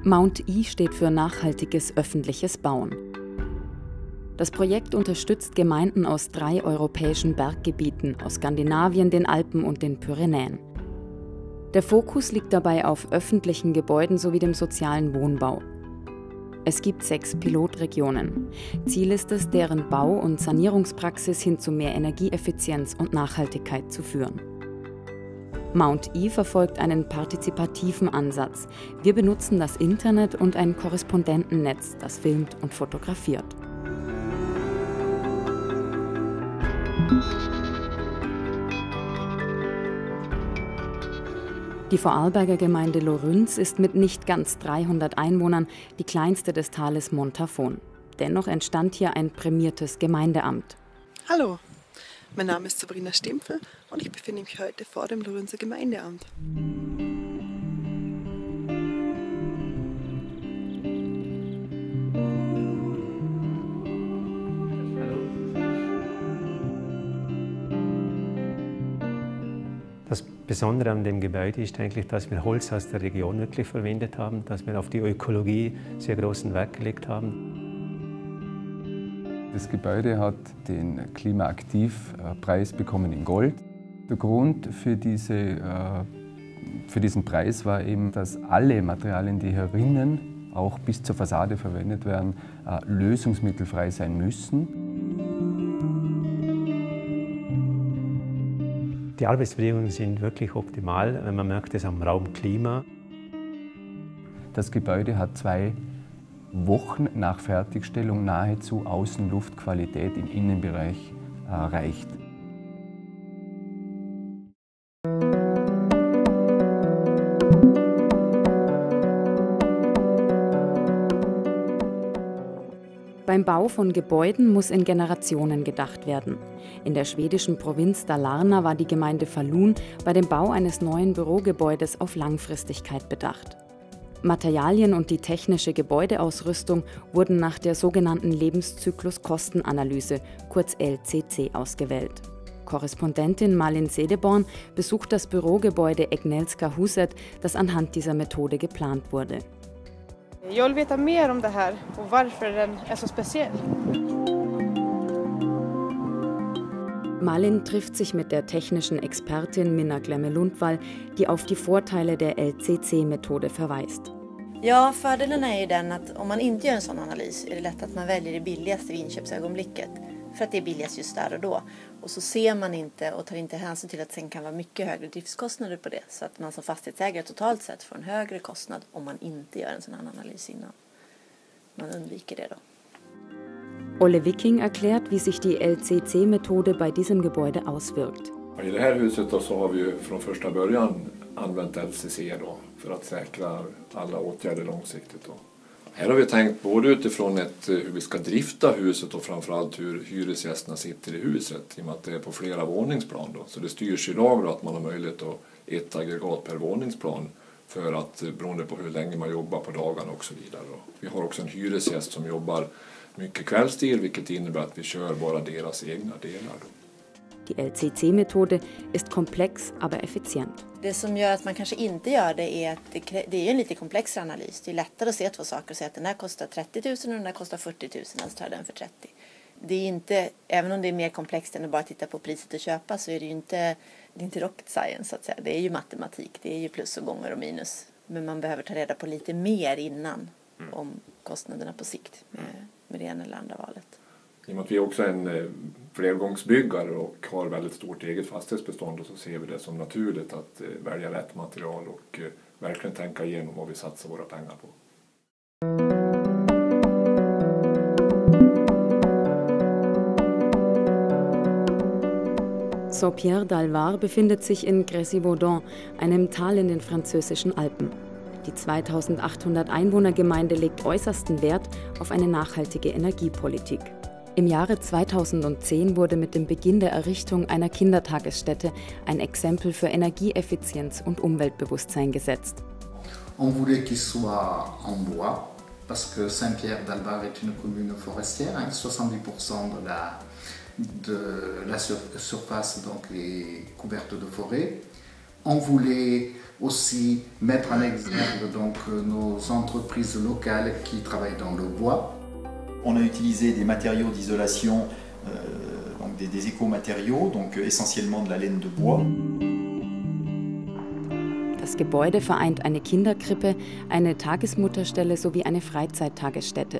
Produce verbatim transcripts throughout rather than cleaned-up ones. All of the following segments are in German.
Mount E steht für nachhaltiges öffentliches Bauen. Das Projekt unterstützt Gemeinden aus drei europäischen Berggebieten, aus Skandinavien, den Alpen und den Pyrenäen. Der Fokus liegt dabei auf öffentlichen Gebäuden sowie dem sozialen Wohnbau. Es gibt sechs Pilotregionen. Ziel ist es, deren Bau- und Sanierungspraxis hin zu mehr Energieeffizienz und Nachhaltigkeit zu führen. Mount E verfolgt einen partizipativen Ansatz. Wir benutzen das Internet und ein Korrespondentennetz, das filmt und fotografiert. Die Vorarlberger Gemeinde Lorünz ist mit nicht ganz dreihundert Einwohnern die kleinste des Tales Montafon. Dennoch entstand hier ein prämiertes Gemeindeamt. Hallo, mein Name ist Sabrina Stempfel und ich befinde mich heute vor dem Lorünzer Gemeindeamt. Das Besondere an dem Gebäude ist eigentlich, dass wir Holz aus der Region wirklich verwendet haben, dass wir auf die Ökologie sehr großen Wert gelegt haben. Das Gebäude hat den Klimaaktiv-Preis bekommen in Gold. Der Grund für, diese, für diesen Preis war eben, dass alle Materialien, die herinnen auch bis zur Fassade verwendet werden, lösungsmittelfrei sein müssen. Die Arbeitsbedingungen sind wirklich optimal, man merkt es am Raumklima. Das Gebäude hat zwei Wochen nach Fertigstellung nahezu Außenluftqualität im Innenbereich erreicht. Beim Bau von Gebäuden muss in Generationen gedacht werden. In der schwedischen Provinz Dalarna war die Gemeinde Falun bei dem Bau eines neuen Bürogebäudes auf Langfristigkeit bedacht. Materialien und die technische Gebäudeausrüstung wurden nach der sogenannten Lebenszyklus-Kostenanalyse, kurz L C C, ausgewählt. Korrespondentin Malin Sedeborn besucht das Bürogebäude Egnelska Huset, das anhand dieser Methode geplant wurde. Jag vill veta mer om det här och varför den är så speciell. Malin trifft sich mit der technischen Expertin Minna Glemme-Lundvall, die auf die Vorteile der L C C-Methode verweist. Ja, fördelen är ju den att om man inte gör en sån analys är det lätt att man väljer det billigaste vid inköpsögonblicket. För att det är billigast just där och då. Och så ser man inte och tar inte hänsyn till att sen kan vara mycket högre driftskostnader på det. Så att man som fastighetsägare totalt sett får en högre kostnad om man inte gör en sån här analys innan. Man undviker det då. Olle Wicking erklärt, wie sich die L C C-Methode bei diesem Gebäude auswirkt. I det här huset då så har vi ju från första början använt L C C då för att säkra alla åtgärder långsiktigt då. Här har vi tänkt både utifrån ett, hur vi ska drifta huset och framförallt hur hyresgästerna sitter i huset i och med att det är på flera våningsplan då. Så det styrs i lag då att man har möjlighet att ett aggregat per våningsplan för att beroende på hur länge man jobbar på dagarna och så vidare då. Vi har också en hyresgäst som jobbar mycket kvällstid vilket innebär att vi kör bara deras egna delar då. Die L C C-Methode ist komplex, aber effizient. Det som gör att man kanske inte gör det är att det, det är en lite komplex analys. Det är lättare att se två saker och säga att den här kostar trettio tusen och den här kostar fyrtio tusen, alltså tar den för trettio. Det är inte, även om det är mer komplext än att bara titta på priset och köpa så är det ju inte, det är inte rocket science så att säga. Det är ju matematik, det är ju plus och gånger och minus. Men man behöver ta reda på lite mer innan om kostnaderna på sikt med, med det ena eller andra valet. I och med att vi också är en flergångsbyggare och har väldigt stort eget fastighetsbestånd och så ser vi det som naturligt att välja rätt material och verkligen tänka igenom vad vi satsar våra pengar på. Saint-Pierre d'Alvar befindet sich in Gressy-Vaudon, einem Tal in den französischen Alpen. Die zweitausendachthundert Einwohnergemeinde legt äußersten Wert auf eine nachhaltige Energiepolitik. Im Jahre zweitausendzehn wurde mit dem Beginn der Errichtung einer Kindertagesstätte ein Exempel für Energieeffizienz und Umweltbewusstsein gesetzt. On voulait qu'il soit en bois, parce que Saint-Pierre d'Alvar est une commune forestière, hein, soixante-dix pour cent de la, de la sur, surface donc, est couverte de forêt. On voulait aussi mettre en exergue donc, nos entreprises locales qui travaillent dans le bois. On a utilisé des matériaux d'isolation, euh, donc des, des écomatériaux, donc essentiellement de la laine de bois. Das Gebäude vereint eine Kinderkrippe, eine Tagesmutterstelle sowie eine Freizeittagesstätte.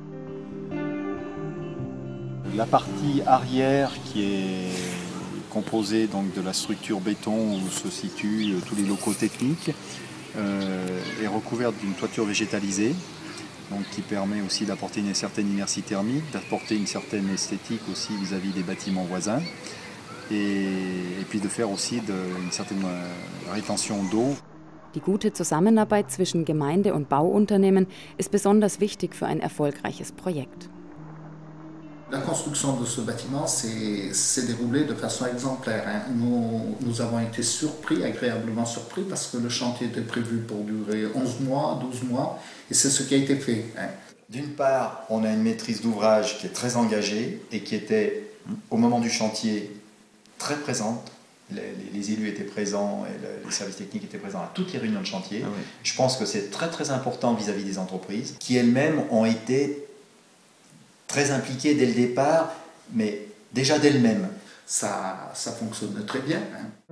La partie arrière qui est composée donc de la structure béton où se situent tous les locaux techniques euh, est recouverte d'une toiture végétalisée, donc qui permet aussi d'apporter une certaine inertie thermique, d'apporter une certaine esthétique aussi vis-à-vis des bâtiments voisins et, et puis de faire aussi de, une certaine rétention d'eau. Die gute Zusammenarbeit zwischen Gemeinde und Bauunternehmen ist besonders wichtig für ein erfolgreiches Projekt. La construction de ce bâtiment s'est déroulée de façon exemplaire. Hein. Nous, nous avons été surpris, agréablement surpris, parce que le chantier était prévu pour durer onze mois, douze mois, et c'est ce qui a été fait. Hein. D'une part, on a une maîtrise d'ouvrage qui est très engagée et qui était, au moment du chantier, très présente. Les, les élus étaient présents et le, les services techniques étaient présents à toutes les réunions de chantier. Ah oui. Je pense que c'est très très important vis-à-vis des entreprises qui elles-mêmes ont été très impliquées dès le départ, mais déjà d'elles-mêmes. Ça, ça fonctionne très bien. Hein.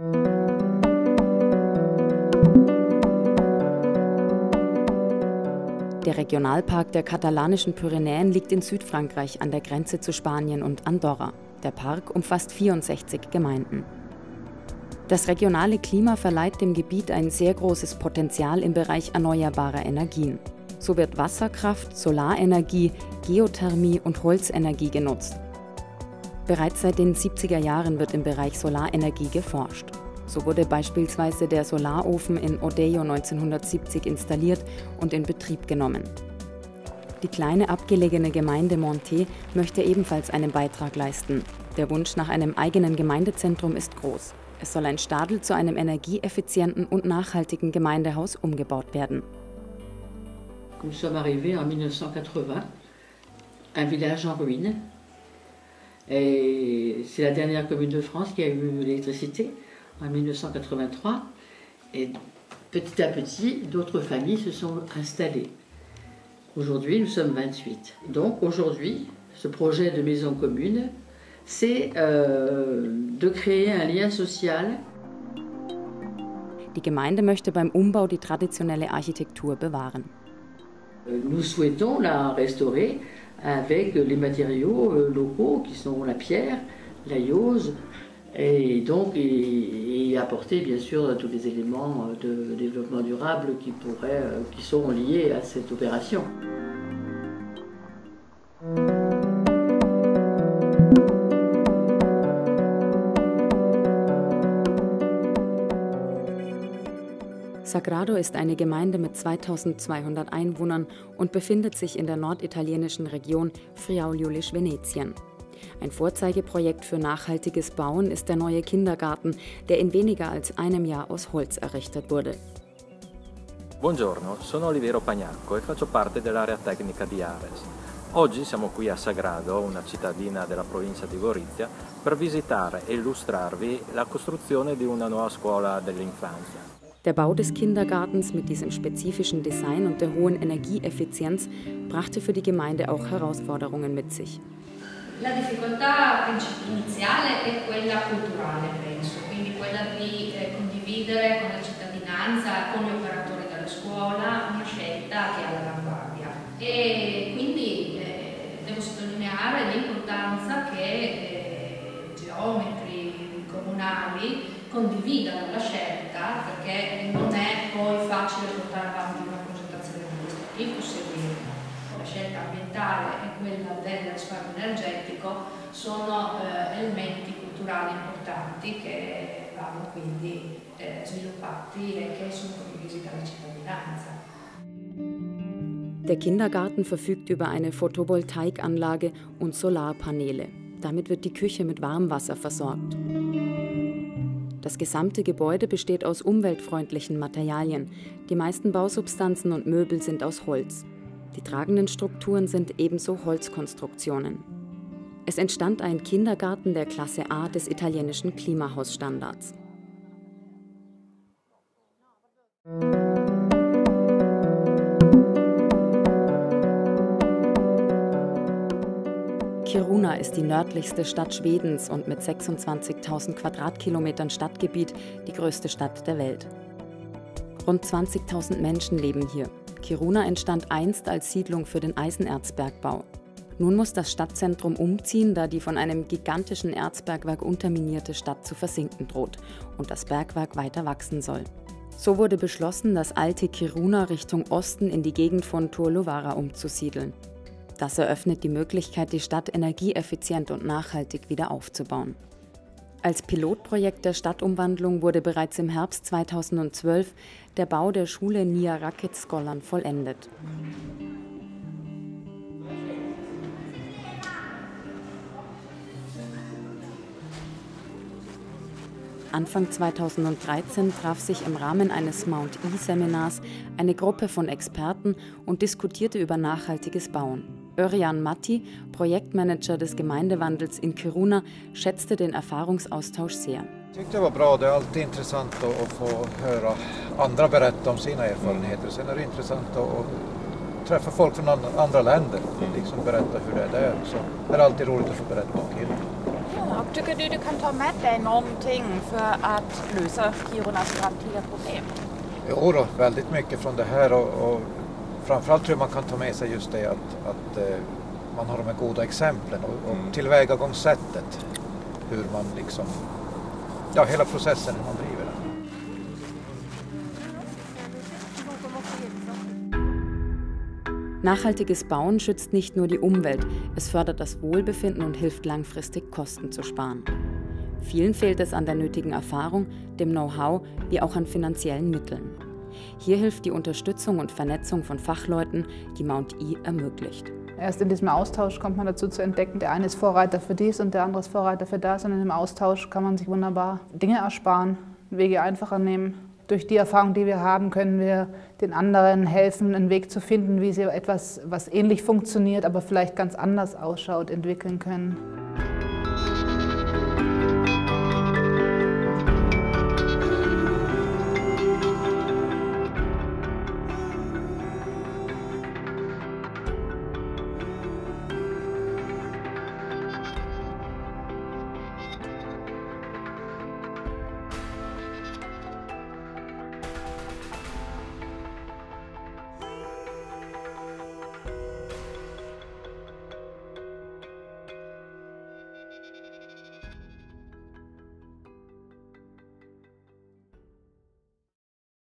Der Regionalpark der katalanischen Pyrenäen liegt in Südfrankreich an der Grenze zu Spanien und Andorra. Der Park umfasst vierundsechzig Gemeinden. Das regionale Klima verleiht dem Gebiet ein sehr großes Potenzial im Bereich erneuerbarer Energien. So wird Wasserkraft, Solarenergie, Geothermie und Holzenergie genutzt. Bereits seit den siebziger Jahren wird im Bereich Solarenergie geforscht. So wurde beispielsweise der Solarofen in Odeio neunzehnhundertsiebzig installiert und in Betrieb genommen. Die kleine abgelegene Gemeinde Montet möchte ebenfalls einen Beitrag leisten. Der Wunsch nach einem eigenen Gemeindezentrum ist groß. Es soll ein Stadel zu einem energieeffizienten und nachhaltigen Gemeindehaus umgebaut werden. Nous sommes arrivés en mille neuf cent quatre-vingts, un village en ruine. Et c'est la dernière commune de France qui a eu l'électricité en mille neuf cent quatre-vingt-trois. Et petit à petit, d'autres familles se sont installées. Aujourd'hui, nous sommes vingt-huit. Donc aujourd'hui, ce projet de maison commune, c'est euh, de créer un lien social. Die Gemeinde möchte beim Umbau die traditionelle Architektur bewahren. Nous souhaitons la restaurer avec les matériaux locaux qui sont la pierre, la yose, et donc et, et apporter bien sûr tous les éléments de développement durable qui, pourraient, qui sont liés à cette opération. Sagrado ist eine Gemeinde mit zweitausendzweihundert Einwohnern und befindet sich in der norditalienischen Region Friaul-Julisch-Venetien. Ein Vorzeigeprojekt für nachhaltiges Bauen ist der neue Kindergarten, der in weniger als einem Jahr aus Holz errichtet wurde. Buongiorno, sono Oliviero Pagnacco e faccio parte dell'area tecnica di Ares. Oggi siamo qui a Sagrado, una cittadina della provincia di Gorizia, per visitare e illustrarvi la costruzione di una nuova scuola dell'infanzia. Der Bau des Kindergartens mit diesem spezifischen Design und der hohen Energieeffizienz brachte für die Gemeinde auch Herausforderungen mit sich. La difficoltà iniziale è quella culturale, penso, quindi quella di eh, condividere con la cittadinanza, con gli operatori della scuola, una scelta che è all'avanguardia. E quindi eh, devo sottolineare l'importanza che eh, geometri comunali condividano la scelta, perché non è poi facile portare avanti una progettazione di questo tipo, seguire la scelta ambientale e quella del risparmio energetico sono eh, elementi culturali importanti che vanno quindi eh, sviluppati e che sono condivisi dalla cittadinanza. Der Kindergarten verfügt über eine Photovoltaikanlage und Solarpaneele. Damit wird die Küche mit Warmwasser versorgt. Das gesamte Gebäude besteht aus umweltfreundlichen Materialien. Die meisten Bausubstanzen und Möbel sind aus Holz. Die tragenden Strukturen sind ebenso Holzkonstruktionen. Es entstand ein Kindergarten der Klasse A des italienischen Klimahausstandards. Kiruna ist die nördlichste Stadt Schwedens und mit sechsundzwanzigtausend Quadratkilometern Stadtgebiet die größte Stadt der Welt. Rund zwanzigtausend Menschen leben hier. Kiruna entstand einst als Siedlung für den Eisenerzbergbau. Nun muss das Stadtzentrum umziehen, da die von einem gigantischen Erzbergwerk unterminierte Stadt zu versinken droht und das Bergwerk weiter wachsen soll. So wurde beschlossen, das alte Kiruna Richtung Osten in die Gegend von Tuoluvaara umzusiedeln. Das eröffnet die Möglichkeit, die Stadt energieeffizient und nachhaltig wieder aufzubauen. Als Pilotprojekt der Stadtumwandlung wurde bereits im Herbst zweitausendzwölf der Bau der Schule Nia Raketskolan vollendet. Anfang zweitausenddreizehn traf sich im Rahmen eines Mount E-Seminars eine Gruppe von Experten und diskutierte über nachhaltiges Bauen. Örjan Matti, Projektmanager des Gemeindewandels in Kiruna, schätzte den Erfahrungsaustausch sehr. Jag tyckte det var bra. Det är alltid intressant att få höra andra berätta om sina erfarenheter. Sen är det intressant att träffa folk från andra länder och liksom berätta hur det är där. Så det är alltid roligt att få berätta om Kiruna. Och tycker du du kan ta med dig någonting för att lösa Kirunas framtida problem? Jo då, väldigt mycket från det här och, och framförallt tror jag man kan ta med sig just det att, att eh, man har de här goda exemplen och, och tillvägagångssättet. Hur man liksom, ja hela processen hur man driver den. Nachhaltiges Bauen schützt nicht nur die Umwelt, es fördert das Wohlbefinden und hilft langfristig, Kosten zu sparen. Vielen fehlt es an der nötigen Erfahrung, dem Know-how wie auch an finanziellen Mitteln. Hier hilft die Unterstützung und Vernetzung von Fachleuten, die Mount E ermöglicht. Erst in diesem Austausch kommt man dazu zu entdecken, der eine ist Vorreiter für dies und der andere ist Vorreiter für das. Und in dem Austausch kann man sich wunderbar Dinge ersparen, Wege einfacher nehmen. Durch die Erfahrung, die wir haben, können wir den anderen helfen, einen Weg zu finden, wie sie etwas, was ähnlich funktioniert, aber vielleicht ganz anders ausschaut, entwickeln können.